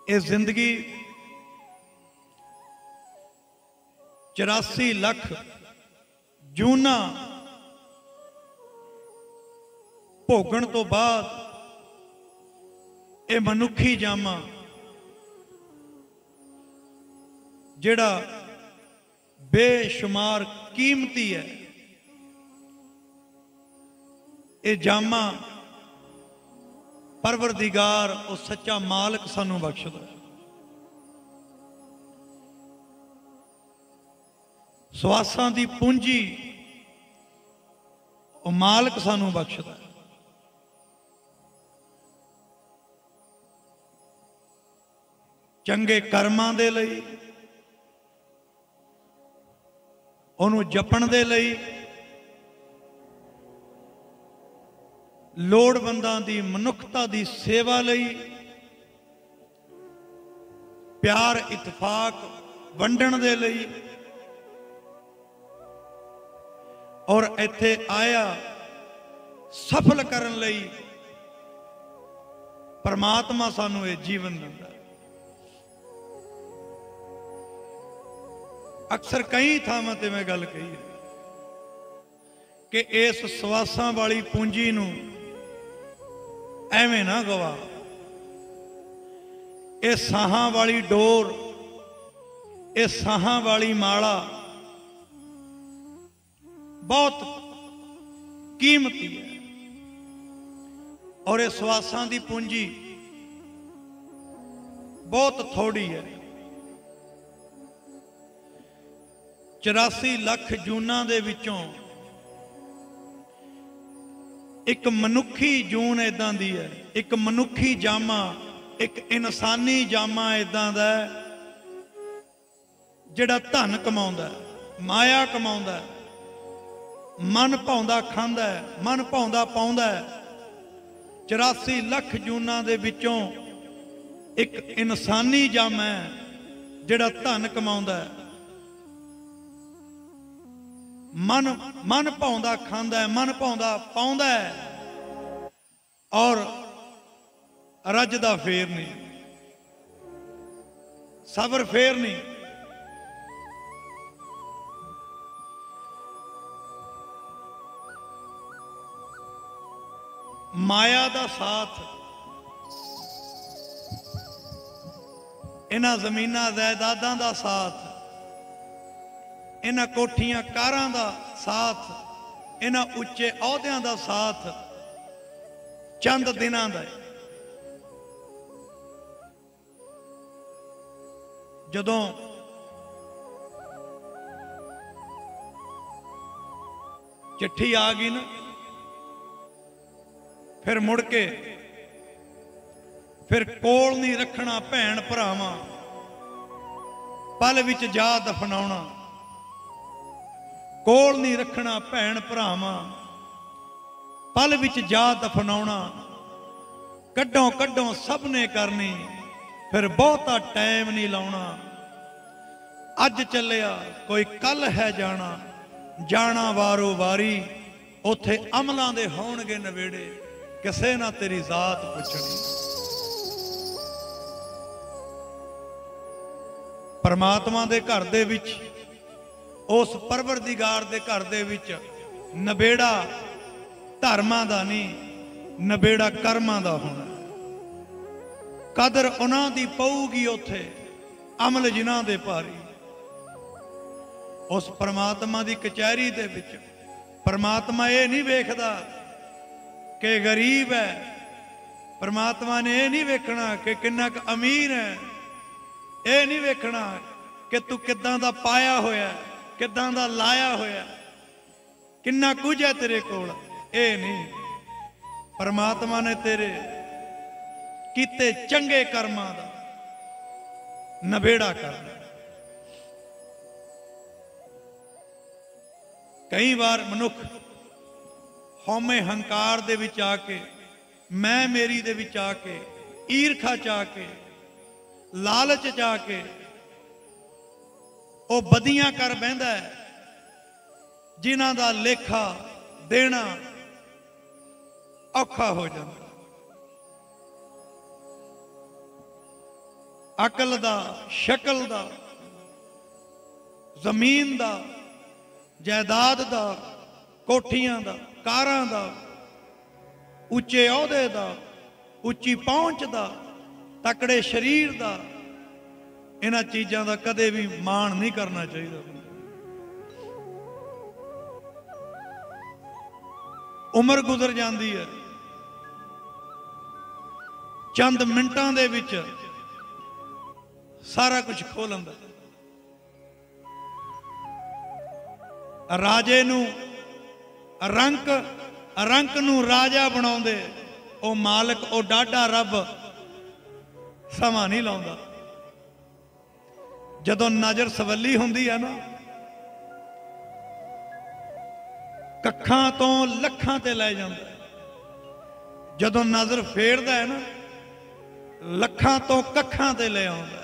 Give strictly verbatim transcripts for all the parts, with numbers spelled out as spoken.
ये जिंदगी चौरासी लख जूना भोगण तो बाद ये मनुखी जामा जिहड़ा बेशुमार कीमती है, ये जामा परवरदिगार और सच्चा मालिक सानू बख्शदा। सवासां दी पूंजी और मालिक सानू बख्शदा। चंगे कर्मां दे लई, उहनूं जपण दे लई, लोड़वंदां दी मनुखता दी सेवा लई, प्यार इतफाक वंडण दे लई, और इत्थे आया सफल करन लई परमात्मा सानू ये जीवन दिंदा। अक्सर कई थावां ते मैं गल कही है कि इस सवासां वाली पूंजी नूं एवें ना गवा। ये साहां वाली डोर, ये साहां वाली माला बहुत कीमती है, और ये सवासां दी पूंजी बहुत थोड़ी है। चौरासी लख जूना दे विचों एक मनुखी जून इदां दी है, एक मनुखी जामा, एक इंसानी जामा इदां दा है जिहड़ा धन कमाउंदा है, माया कमाउंदा है, मन भाउंदा खांदा है, मन भाउंदा पाउंदा है। चौरासी लख जूना दे विचों एक इंसानी जामा है जिहड़ा धन कमाउंदा है, मन मन भाउंदा खांदा है, मन भाउंदा पाउंदा है, और रजदा फेर नहीं, सबर फेर नहीं। माया दा साथ, इन्हां जमीनां जायदादां दा साथ, इन्हां कोठियां कारां दा साथ, इन्हां उच्चे अहुदियां दा साथ चंद दिनां दा है। जदों चिट्ठी आ गई ना, फिर मुड़ के फिर कोल नहीं रखना भैन भरावां, पल विच जा दफनाउणा। कोल नहीं रखना भैन भरावां, पल विच जा दफनाउणा। कड्डों कड्डों सब ने करनी, फिर बहुता टाइम नहीं लाउणा। अज चलिया कोई कल है जाना, जाना वारो वारी, उथे अमलां दे होणगे नवेड़े, किसे ना तेरी जात पुछनी। परमात्मा दे घर दे विच, उस परवरदिगार दे घर दे विच नबेड़ा धर्मां दा नहीं, नबेड़ा कर्मां दा होना। कदर उन्हां दी पऊगी उथे, अमल जिन्हां दे भारी। उस परमात्मा दी कचहरी दे विच परमात्मा ये नहीं वेखदा कि गरीब है, परमात्मा ने यह नहीं वेखना कि किन्ना क अमीर है, यह नहीं वेखना कि तू किदां दा पाया होया, किदां दा लाया होया, किन्ना कुछ है तेरे कोल। ये नहीं, परमात्मा ने तेरे कीते चंगे कर्मां दा नबेड़ा करना। कई बार मनुख हौमे हंकार दे विच आके, मैं मेरी दे विच आके, ईरखा च आके, लालच च आके वो बदियां कर बहिंदा है, जिन्हां दा लेखा देना औखा हो जाता। अकल दा, शकल दा, जमीन दा, जायदाद दा, कोठियां दा, कारां दा, उच्चे अहुदे दा, उच्ची पहुंच दा, तकड़े शरीर दा, इन्हां चीज़ां दा कदे भी मान नहीं करना चाहिए। उम्र गुजर जाती है, चंद मिनटां दे विच सारा कुछ खो लैंदा। राजे नूं रंक रंक नूं राजा बनाउंदे ओ मालिक, ओ डाढा रब समा नहीं लाउंदा। जदों नज़र सवली हुंदी है ना, कखां तो लखां ते लै जांदा। जदों नज़र फेरदा है ना, लखां तो कखां ते ले आउंदा।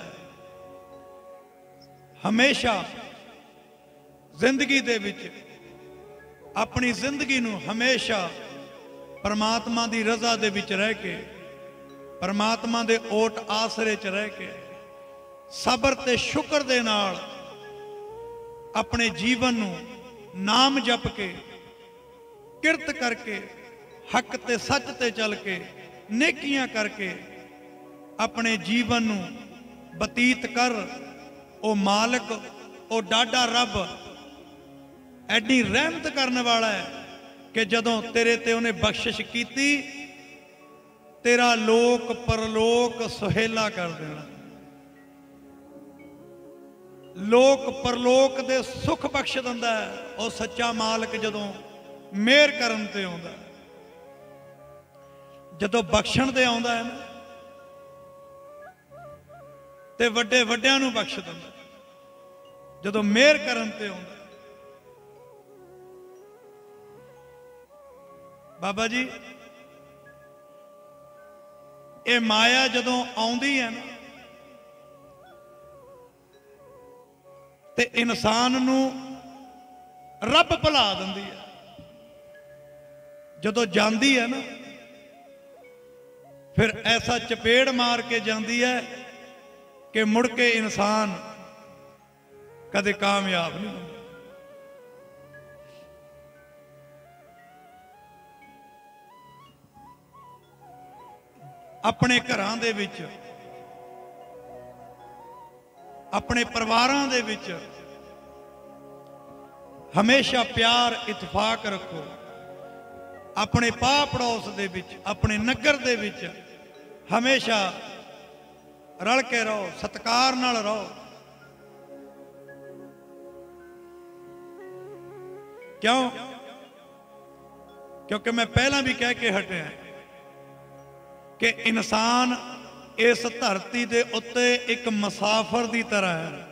हमेशा जिंदगी दे विच अपनी जिंदगी नूं हमेशा परमात्मा दी रज़ा दे विच रह के, परमात्मा दे ओट आसरे च रह के, सबर ते शुक्र दे नाल अपने जीवन नूं नाम जप के, किरत करके, हक ते सच ते चल के, नेकियां करके अपने जीवन नूं बतीत कर। ओ मालिक, ओ डाढा रब एडी रहमत करने वाला है कि जदों तेरे ते उन्हें बख्शिश कीती, तेरा लोक परलोक सुहेला कर देना। लोक परलोक दे सुख बख्श दिंदा है ओ सच्चा मालिक जदों मेहर करन ते आउंदा। जदों बख्शण ते आउंदा है ना, ते वड्डे वड्डियां नूं बख्श दिंदा। जदों मेहर करन ते आउंदा। बाबा जी, ये माया जदों आउंदी है ना, ते इंसान नूं रब भुला दिंदी है। जदों जांदी है ना, फिर ऐसा चपेड़ मार के जाती है कि मुड़ के इंसान कदे कामयाब नहीं होता। अपने घरां दे विच, अपने परिवारां दे विच हमेशा प्यार इतफाक रखो। अपने पा पड़ोस दे विच, अपने नगर दे विच हमेशा रल के रहो, सत्कार नाल रहो। क्यों? क्योंकि मैं पहला भी कह के हटिया कि इंसान इस धरती दे उत्ते एक मुसाफर की तरह है,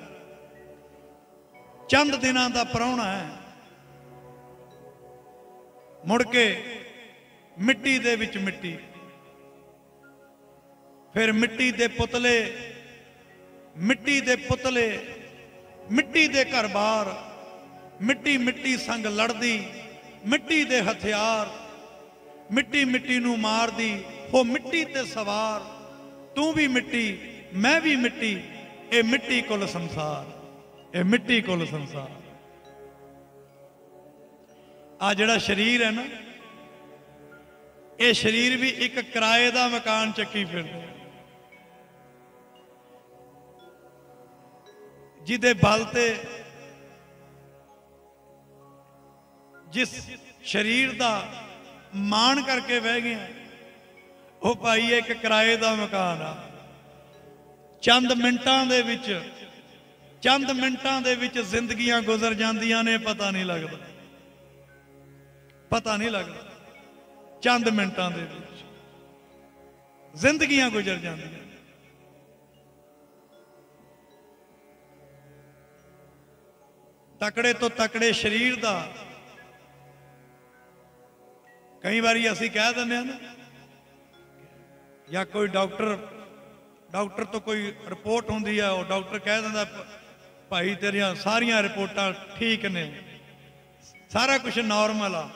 चंद दिनों का प्राहुणा है। मुड़ के मिट्टी दे विच मिट्टी, फिर मिट्टी दे पुतले, मिट्टी दे पुतले, मिट्टी दे घर बार, मिट्टी मिट्टी संग लड़दी, मिट्टी दे हथियार, मिट्टी मिट्टी नूं मारदी, हो मिट्टी ते सवार। तू भी मिट्टी, मैं भी मिट्टी, ए मिट्टी कुल संसार, ए मिट्टी कुल संसार। आ जिहड़ा शरीर है ना, ये शरीर भी एक किराए का मकान चक्की फिरदा, जिदे बल ते जिस शरीर का मान करके बह गए, वो भाई एक किराए का मकान आ। चंद मिनटां दे विच, चंद मिनटां दे विच जिंदगियां गुजर जांदियां ने, पता नहीं लगता, पता नहीं लगता। चंद मिनटां दे विच जिंदगियां गुजर जांदियां। तकड़े तो तकड़े शरीर का कई बारी असी कह दें ना, या कोई डॉक्टर डॉक्टर तो कोई रिपोर्ट होंदी है, वो डॉक्टर कह दिंदा भाई तेरिया सारिया रिपोर्टां ठीक ने, सारा कुछ नॉर्मल आ।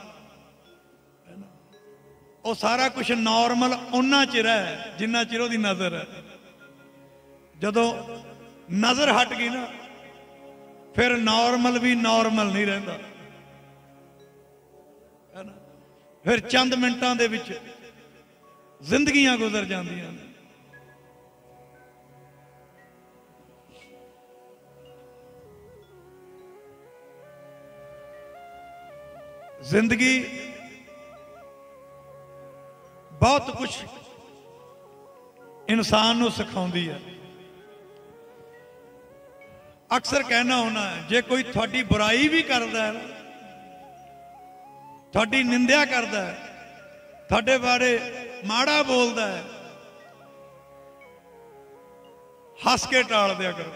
वो सारा कुछ नॉर्मल उन्ना चिर है जिन्ना चिर ओदी नज़र है। जदों नज़र हट गई ना फिर नॉर्मल भी नॉर्मल नहीं रहिंदा है ना। फिर चंद मिनटां दे विच जिंदगियां गुजर जांदियां ने। जिंदगी बहुत कुछ इंसान नूं सिखाउंदी है। अक्सर कहना होना है जे कोई थोड़ी बुराई भी करता है, थोड़ी निंदा करता है, थोड़े बारे माड़ा बोलता है, हस के टाल दिया करो,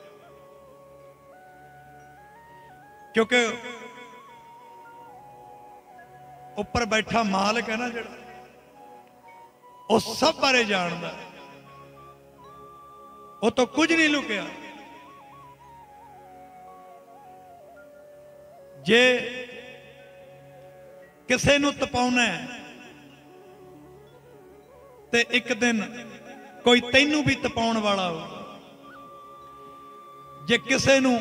क्योंकि ऊपर बैठा मालिक है ना जिहड़ा वो सब बारे जानदा है, वो तो कुछ नहीं लुकिया। जे किसे नूं तपाउना है ते एक दिन कोई तैनूं भी तपाउण वाला हो, जे किसे नूं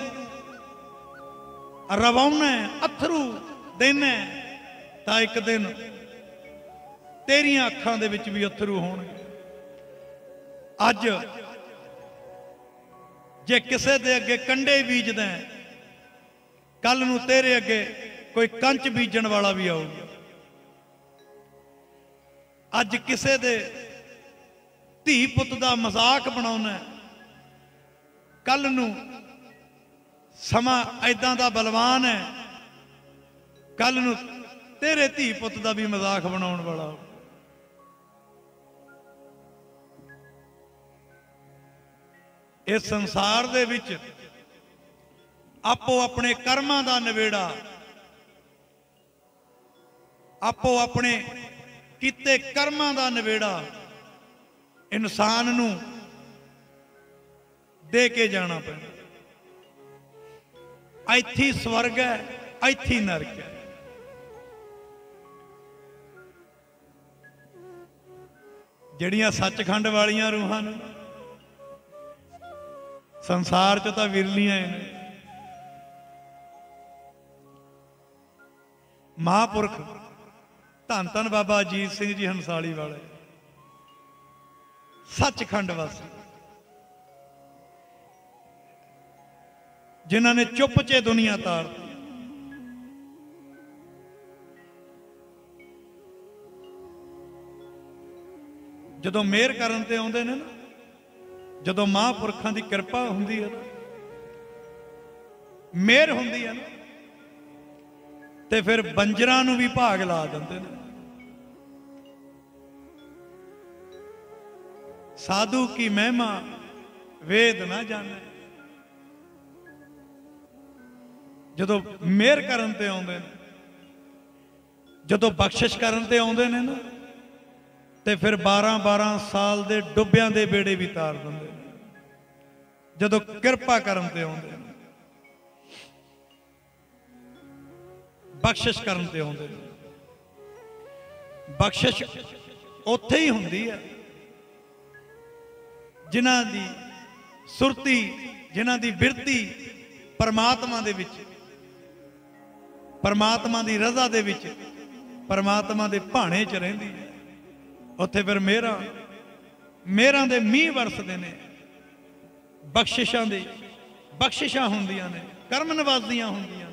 रवाउना है अथरू देना है तां एक दिन तेरियां अखां दे विच भी अथरू होणगे। अज जे किसे दे अगे कंडे बीजदा है कल नूं तेरे अगे कोई कंच बीजण वाला भी आऊगा। अज किसे दे धी पुत दा मजाक बनाउना है कल नूं समा ऐदां दा बलवान है कल नूं तेरे धी पुत दा भी मजाक बनाउण वाला हो। इस संसार दे विच आपो अपने कर्मां दा नवेड़ा, आपो अपने कीते कर्मां दा नवेड़ा इंसान नूं दे के जाना पैंदा। इत्थे स्वर्ग है, इत्थे नरक है। जिहड़ियां सचखंड वालियां रूहां ने संसार च तां विरलियां ने। महापुरख धन धन बाबा अजीत सिंह जी हंसाली वाले सचखंड वासी जिन्हां ने चुप चे दुनिया तार दी। जदों मेहर करन ते आउंदे ने ना, जदों महापुरखां दी किरपा हुंदी है, मेहर हुंदी है ना, ते फिर बंजरां नूं भी भाग ला दिंदे ने। साधु की महिमा वेद ना जाने। जदों मेहर करन ते आउंदे ने, जदों बख्शिश करन ते आउंदे ने ना, ते फिर बारह बारह साल दे डुब्बियां दे बेड़े भी तार दिंदे ने। जदों किरपा करन ते आउंदे ने, बख्शिश करन ते आउंदे ने। बख्शिश उत्थे ही हुंदी है जिन्हां दी सुरती, जिन्हां दी बिरती परमात्मा दे विच, परमात्मा दी रज़ा दे विच, परमात्मा दे भाणे च रहिंदी है। उत्थे फिर मेहरां मेहरां दे मींह वरसदे ने, बख्शिशां दे बख्शिशां हुंदियां ने, कर्म नवाजियां हुंदियां।